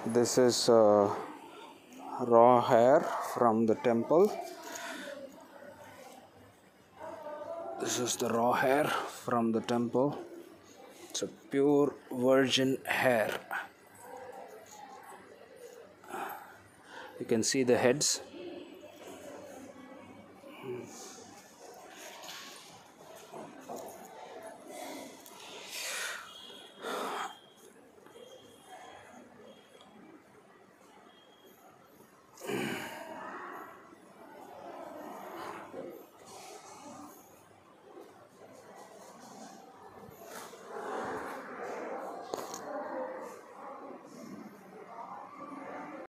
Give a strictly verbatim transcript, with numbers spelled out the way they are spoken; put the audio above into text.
This is uh, raw hair from the temple. This is the raw hair from the temple. It's a pure virgin hair. You can see the heads.